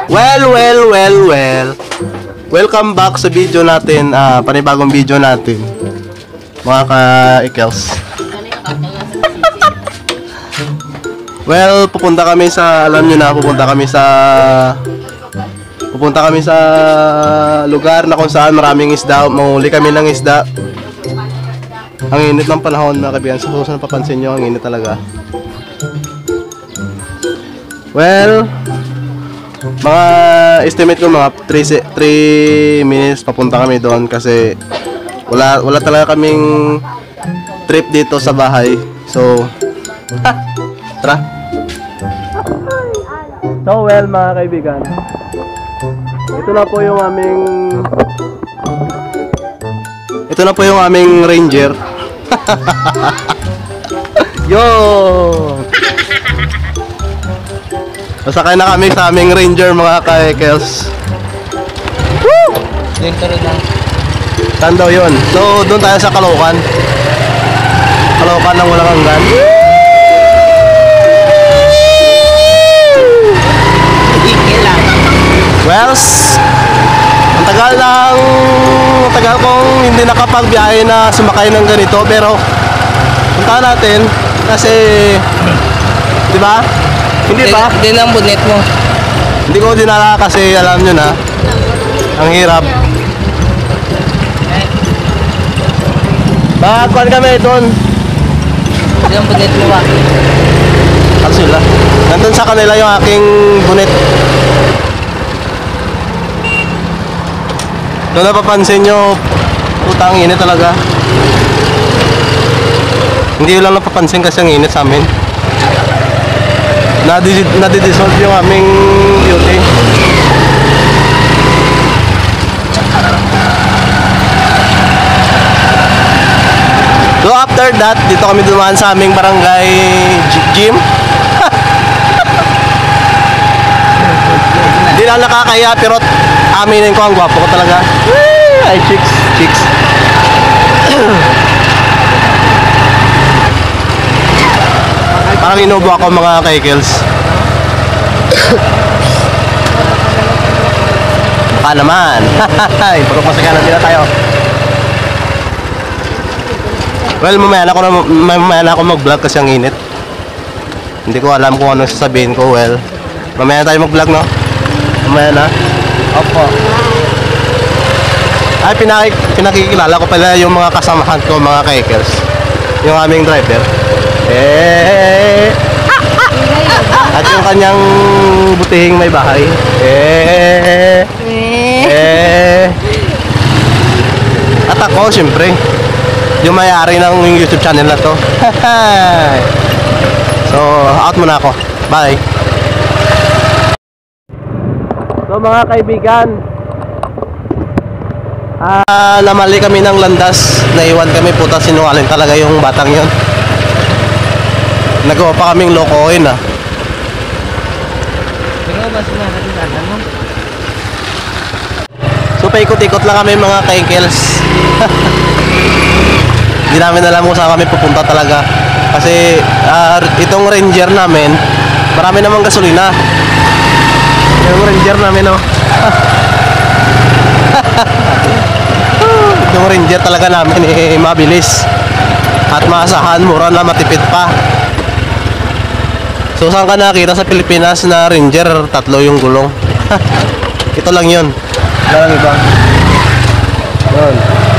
Well. Welcome back sa video natin, panibagong video natin. Mga ka-ikels. Well, pupunta kami sa lugar na kung saan maraming isda. Mahuli kami ng isda. Ang init ng panahon, mga kaibigan. Sa susunod papansin nyo, ang init talaga. Well, mga estimate ko mga 3 minutes papunta kami doon kasi wala talaga kaming trip dito sa bahay. So, tara. So, well, mga kaibigan, ito na po yung aming Ranger. Yo! Masakay na kami sa aming Ranger, mga ka-ikels. Woo! Saan daw yun? So, doon tayo sa Caloocan. Caloocan ng walang hanggan. Wells, ang tagal kong hindi nakapagbiyahe na sumakay ng ganito, pero punta natin kasi, di ba? Hindi ba? Hindi na ang bonnet mo. Hindi ko dinala kasi alam nyo na, ang hirap. Bakit kami doon? Hindi ang bonnet mo ba? Ano sila? Nandun sa kanila yung aking bonnet. Doon napapansin nyo, putang init talaga. Hindi lang napapansin kasi ang init sa amin. Nadidissolve yung aming beauty. So after that, dito kami dumaan sa aming barangay gym. Hindi lang nakakaya pero aminin ko ang gwapo ko talaga. Ay, chicks. Parang inubo ako, mga ka-ikels. Baka naman. Puro masakyan na sila tayo. Well, mamaya na ako mag-vlog kasi ang init. Hindi ko alam kung ano sasabihin ko. Well, mamaya na tayo mag-vlog, no? Mamaya na. Opo. Ay, pinakikilala ko pala yung mga kasamahan ko, mga ka-ikels. Yung aming driver. At yung kanyang butihing may bahay. At ako, syempre, yung may-ari ng YouTube channel na to. So, out muna ako. Bye. So, mga kaibigan, namali kami ng landas. Naiwan kami, puta, sinungaling talaga yung batang yun. Nagawa pa kaming lokohin, Tingnan ba sinakatisanan mo? So paikot-ikot lang kami, mga ka-ikels. Hindi namin alam kung saan kami pupunta talaga. Kasi itong Ranger namin, marami namang gasolina. Yung Ranger namin, no? Itong Ranger talaga namin mabilis at maasahan, mura na, matipid pa. So saan ka nakita sa Pilipinas na Ranger, 3 yung gulong? Ito lang yun. Wala lang iba. Yun.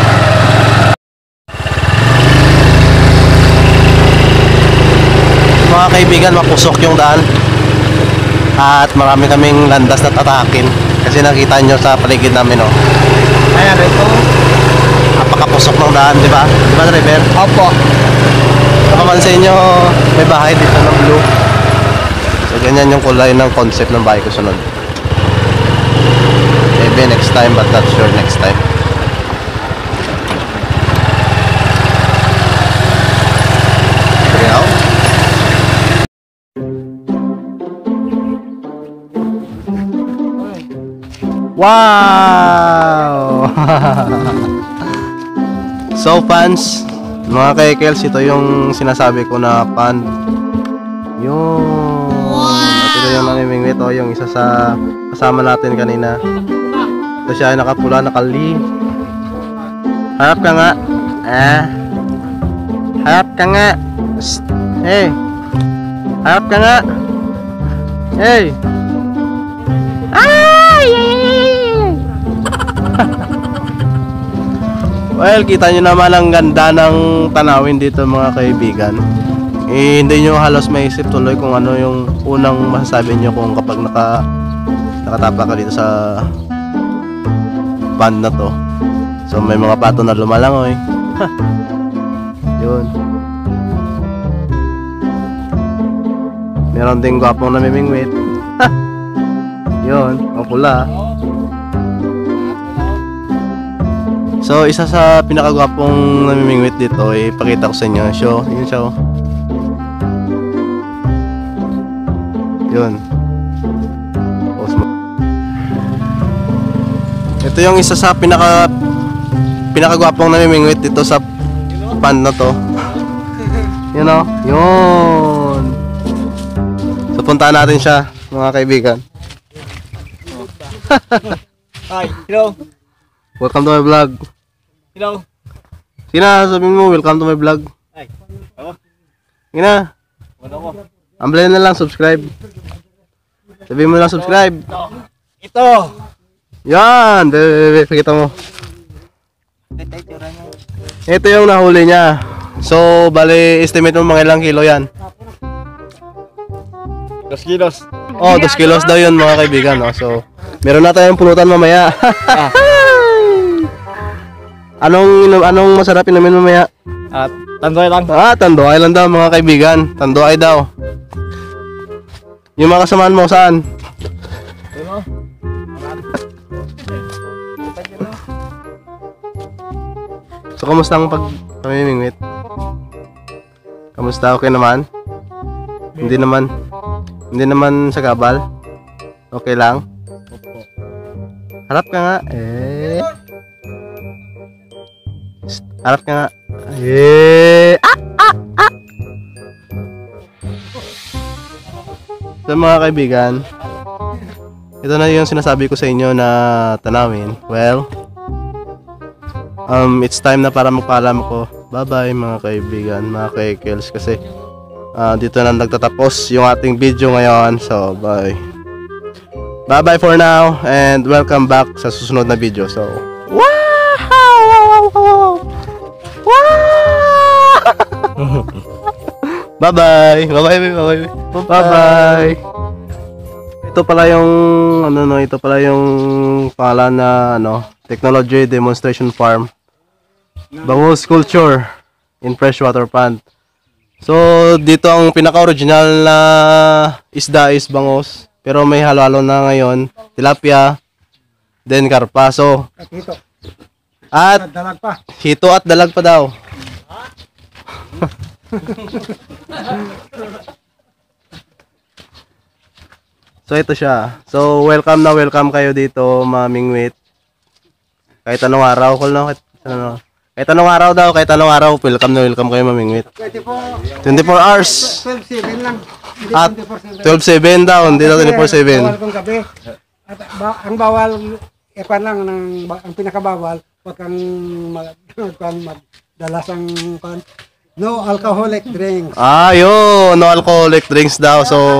Mga kaibigan, mapusok yung daan. At marami kaming landas na tatakin. Kasi nakita nyo sa paligid namin, oh. Ayan, ito. Napakapusok ng daan, di ba? Di ba, driver? Opo. Napamansin nyo, may bahay dito ng blue. So ganyan yung kulay ng concept ng bahay ko sunod. Maybe next time, but not sure next time. Wow! So fans, mga ka-ikels, ito yung sinasabi ko na pan. Yun. Wow! yung namimingwit o yung isa sa kasama natin kanina. Ito siya ay nakapula, nakali. Harap ka nga. Harap ka nga. Psst. Hey. Harap ka nga. Hey. Ay! Well, kita nyo naman ang ganda ng tanawin dito mga kaibigan. Hindi nyo halos maisip tuloy kung ano yung unang masasabi nyo kung kapag nakatapa ka dito sa band na to. So may mga pato na lumalangoy. Yun. Meron ding gwapong namimingwit. Yun, ang pula. So isa sa pinakagwapong namimingwit dito ipakita ko sa inyo. Yun siya. Yun. Ito yung isa sa pinakagwapong namimingwit dito sa band na to. You know? Yun. So puntahan natin siya, mga kaibigan. Hi, hello. Welcome to my vlog. Hello. Sina, sabihin mo, welcome to my vlog. Ay. Ako. Sina, Ano ko? amblay na lang, subscribe. Sabihin mo lang, subscribe. Ito. Yan, pakita mo. Ito yung nahuli niya. So, bali, estimate mo mga ilang kilo yan. 2 kilos. Oh, 2 kilos daw yun mga kaibigan. No? So, meron na tayong pulutan mamaya. Anong masarap inumin mamaya? At tandoy lang. Tanduay lang daw mga kaibigan. Tanduay daw. Yung mga kasamaan mo saan? So, kamusta ang pamimingwit? Kamusta? Okay naman? Hindi naman sa kabal? Okay lang? Harap ka nga. Harap ka nga. So mga kaibigan, ito na yung sinasabi ko sa inyo na tanawin. Well, it's time na para magpaalam ko. Bye-bye mga kaibigan, mga kaikels, kasi dito na nagtatapos yung ating video ngayon. So, bye. Bye-bye for now and welcome back sa susunod na video. So, bye-bye. Bye-bye. Bye-bye. Ito pala yung pangalan na Technology Demonstration Farm. Bangus Culture in Freshwater Pond. So, dito ang pinaka-original na isda is bangus. Pero may halo-halo na ngayon. Tilapia, then karpa. So, at Dalag pa. hito at dalag pa daw. So, ito siya. So, welcome kayo dito, mamingwit. Kahit anong araw, kahit anong araw daw, welcome kayo mamingwit. 24 hours. 12-7 lang. At 12/7 daw, hindi daw 24/7. Bawal kong gabi. At ang bawal, lang, ang pinakabawal, huwag kang magdalas ang no alcoholic drinks. Yun, no alcoholic drinks daw. So,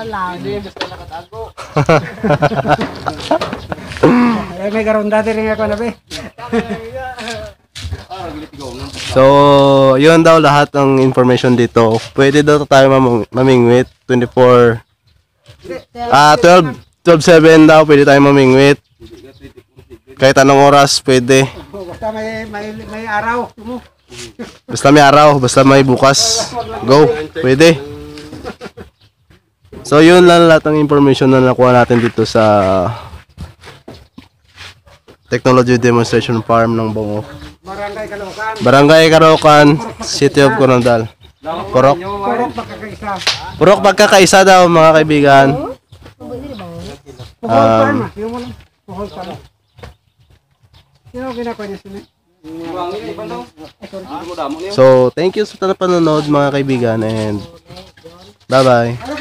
May garonda din ako na be. so, yun daw lahat ng information dito. Pwede daw tayo mamingwit 12/7 daw pwede tayo mamingwit. Kahit anong oras pwede. Basta may araw. Basta may araw, basta may bukas. Go, pwede. So, yun lang lahat ng information na nakuha natin dito sa Technology Demonstration Farm ng Bongo. Barangay Caloocan, City of Coronadal. Purok pagkakaisa daw mga kaibigan. So, thank you sa panonood mga kaibigan and bye-bye.